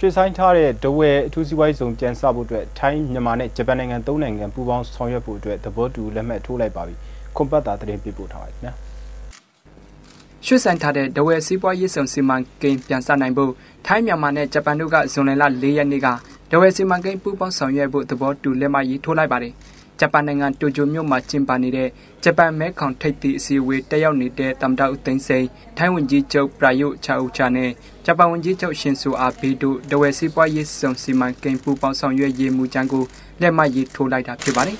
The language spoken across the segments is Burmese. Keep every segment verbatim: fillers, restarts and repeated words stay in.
ရွှေဆိုင်ထားတဲ့ဒဝဲအထူးစီးပွားရေးဆောင်ကျန်းစာဖို့အတွက်ထိုင်းမြန်မာနဲ့ဂျပန်နိုင်ငံသုံးနိုင်ငံပူးပေါင်းဆောင်ရွက်ဖို့အတွက်သဘောတူလက်မှတ်ထိုးလိုက်ပါပြီ။ခွန်ပတ်တာတရင်ပြပို့ထားပါခင်ဗျာ။ရွှေဆိုင်ထားတဲ့ဒဝဲစီးပွားရေးဆောင်စီမံကိန်းပြန်စနိုင်ဖို့ထိုင်းမြန်မာနဲ့ဂျပန်တို့ကဇွန်လ၄ရက်နေ့ကဒဝဲစီမံကိန်းပူးပေါင်းဆောင်ရွက်ဖို့သဘောတူလက်မှတ်ရေးထိုးလိုက်ပါတယ်။ဂျပန်နိုင်ငံတိုကျိုမြို့မှာကျင်းပနေတဲ့ဂျပန်မဲခေါင်ထိပ်သီးအစည်းအဝေးတက်ရောက်နေတဲ့သမ္မတဦးသိန်းစိန်ထိုင်းဝန်ကြီးချုပ်ပရာယုချာအူချာနဲ့ဂျပန်ဝန်ကြီးချုပ်ရှင်ဆိုအာဘေးတို့ဒဝဲစီးပွားရေးဆောင်စီမံကိန်းပူးပေါင်းဆောင်ရွက်ရေးမူကြမ်းကိုလက်မှတ်ရေးထိုးလိုက်တာဖြစ်ပါတယ်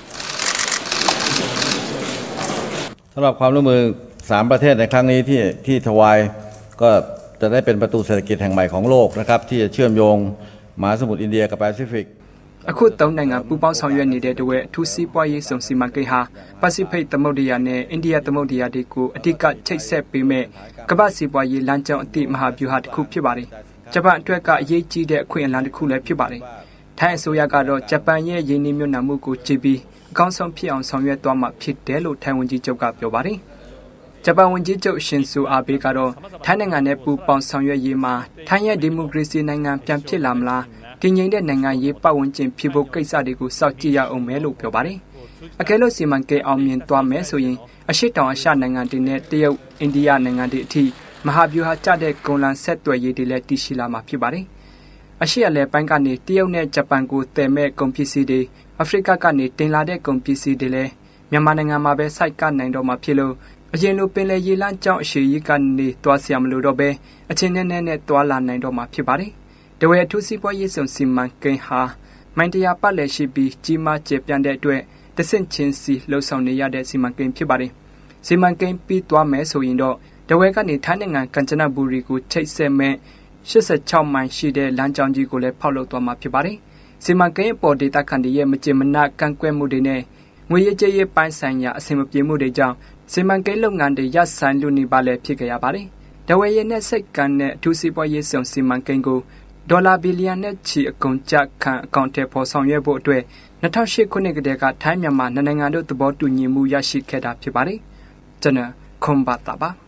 สำหรับความร่วมมือสามประเทศในครั้งนี้ที่ที่ทวายก็จะได้เป็นประตูเศรษฐกิจแห่งใหม่ของโลกนะครับที่จะเชื่อมโยงมหาสมุทรอินเดียกับแปซิฟิกအခုသုံးနိုင်ငံပူးပေါင်းဆောင်ရွက်နေတဲ့တဝက်အထူးစီးပွားရေးဆောင်စီမံကိန်းဟာပစိဖိတ်သမုဒ္ဒရာနဲ့အိန္ဒိယသမုဒ္ဒရာတွေကိုအဓိကချိတ်ဆက်ပေးမဲ့ကမ္ဘာစီးပွားရေးလမ်းကြောင်းအသည့်မဟာဗျူဟာတစ်ခုဖြစ်ပါတယ်။ဂျပန်အတွက်ကအရေးကြီးတဲ့အခွင့်အလမ်းတစ်ခုလည်းဖြစ်ပါတယ်။ထိုင်းအစိုးရကတော့ဂျပန်ရဲ့ရင်းနှီးမြှုပ်နှံမှုကိုကြည့်ပြီးအကောင်းဆုံးဖြစ်အောင်ဆောင်ရွက်သွားမှာဖြစ်တယ်လို့ထိုင်းဝန်ကြီးချုပ်ကပြောပါတယ်။ဂျပန်ဝန်ကြီးချုပ်ရှင်ဆိုအာဘေးကတော့ထိုင်းနိုင်ငံနဲ့ပူးပေါင်းဆောင်ရွက်ရေးမှာထိုင်းရဲ့ဒီမိုကရေစီနိုင်ငံပြန်ဖြစ်လာမလားတည်ငြိမ်တဲ့နိုင်ငံရေးပတ်ဝန်းကျင်ဖြစ်ဖို့ကိစ္စတွေကိုစောင့်ကြည့်ရအောင်မယ်လို့ပြောပါတယ်။အကယ်လို့စီမံကိန်းအောင်မြင်သွားမယ်ဆိုရင်အရှိတောင်အရှနိုင်ငံတွေနဲ့တရုတ်အိန္ဒိယနိုင်ငံတွေအထိမဟာဗျူဟာကျတဲ့ကုန်လမ်းဆက်သွယ်ရေးတွေလည်းတည်ရှိလာမှာဖြစ်ပါတယ်။အရှိအလဲပိုင်းကနေတရုတ်နဲ့ဂျပန်ကိုတည်မဲ့ကုန်ပစ္စည်းတွေအာဖရိကကနေတင်လာတဲ့ကုန်ပစ္စည်းတွေလည်းမြန်မာနိုင်ငံမှာပဲစိုက်ကနိုင်တော့မှာဖြစ်လို့အရင်လိုပင်လယ်ရေလမ်းကြောင်းအရှိကြီးကနေတွားဆရာမလို့တော့ပဲအချင်းနဲ့နဲ့တွားလာနိုင်တော့မှာဖြစ်ပါတယ်။ဒဝဲအထူးစီးပွားရေးဆောင်စီမံကိန်းဟာမိုင်းတရာပတ်လည်ရှိပြီးကြီးမားကျယ်ပြန့်တဲ့အတွက်တဆင့်ချင်းစီလှုပ်ဆောင်နေရတဲ့စီမံကိန်းဖြစ်ပါတယ်။စီမံကိန်းပြီးသွားမယ်ဆိုရင်တော့ဒဝဲကနေထိုင်းနိုင်ငံကန်ချနဘူရီကိုချိတ်ဆက်မဲ့ရှစ်ဆယ့်ခြောက်မိုင်ရှိတဲ့လမ်းကြောင်းကြီးကိုလည်းဖောက်လုပ်သွားမှာဖြစ်ပါတယ်။စီမံကိန်းအပေါ်ဒေတာခန်တီရဲ့မကြေမနကန့်ကွက်မှုတွေနဲ့ငွေရေးကြေးရေးပိုင်းဆိုင်ရာအဆင်မပြေမှုတွေကြောင့်စီမံကိန်းလုပ်ငန်းတွေရပ်ဆိုင်းလို့နေပါလေဖြစ်ကြရပါတယ်။ဒဝဲရဲ့နဲ့စိတ်ကန်နဲ့အထူးစီးပွားရေးဆောင်စီမံကိန်းကိုဒေါ်လာဘီလီယံနဲ့ချီအကုန်ကျခံအကောင့်ထဲပေါ်ဆောင်ရွက်ဖို့အတွက်၂၀၀၈ခုနှစ်ကတည်းကထိုင်းမြန်မာနိုင်ငံတို့သဘောတူညီမှုရရှိခဲ့တာဖြစ်ပါတယ်။ကျွန်တော်ခွန်ဘာတာပါ